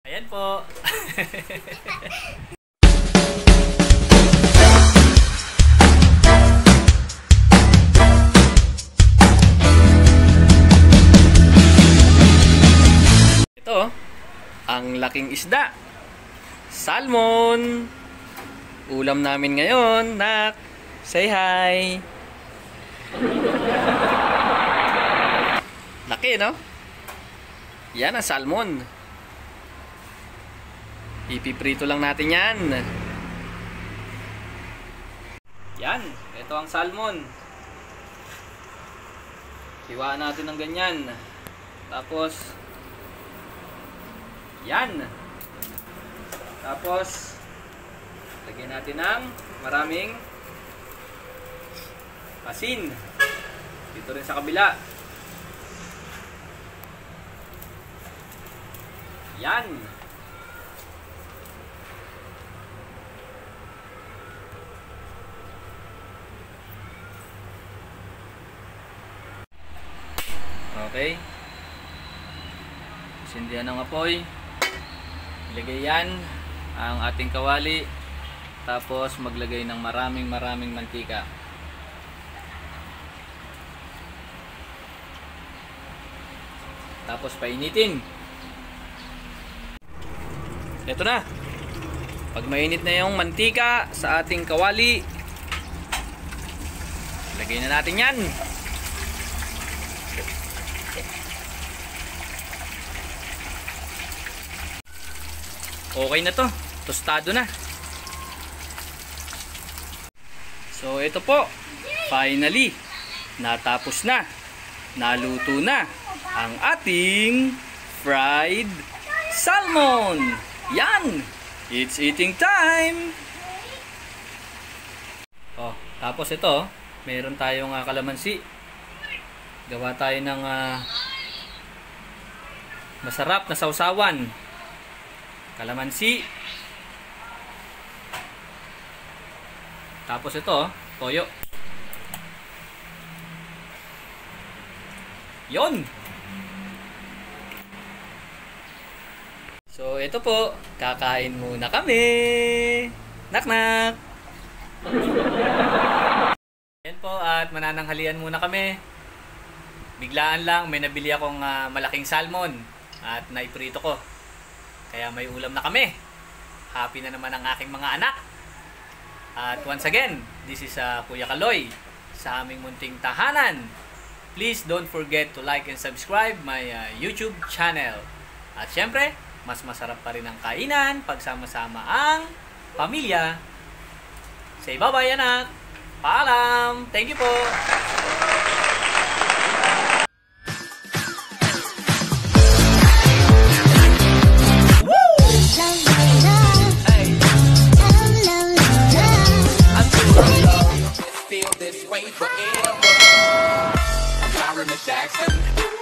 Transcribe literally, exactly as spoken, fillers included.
Ayan po. Ito, ang laking isda. Salmon. Ulam namin ngayon, nak. Say hi. Laki, no? Yan ang salmon. Ipiprito lang natin yan. Yan, ito ang salmon. Hiwaan natin ng ganyan. Tapos yan. Tapos lagyan natin ng maraming asin. Dito rin sa kabila. Yan. Okay. Sindihan ng apoy. Ilagay yan ang ating kawali. Tapos maglagay ng maraming maraming mantika. Tapos painitin. Ito na. Pag mainit na yung mantika sa ating kawali, lagay na natin yan. Okay na to. Tostado na. So ito po. Finally, natapos na. Naluto na ang ating fried salmon. Yan! It's eating time! Oh, tapos ito, meron tayong uh, kalamansi. Gawa tayo ng uh, masarap na sausawan. Kalamansi. Tapos ito, toyo. Yon! So, ito po. Kakain muna kami. Nak-nak! Yan po, at manananghalian muna kami. Biglaan lang, may nabili akong uh, malaking salmon. At naiprito ko. Kaya may ulam na kami. Happy na naman ang aking mga anak. At once again, this is uh, Kuya Kaloy sa aming munting tahanan. Please don't forget to like and subscribe my uh, YouTube channel. At syempre, mas masarap pa rin ang kainan pagsama-sama ang pamilya. Say bye-bye, anak. Paalam. Thank you po. Feel this way forever. I'm Jackson.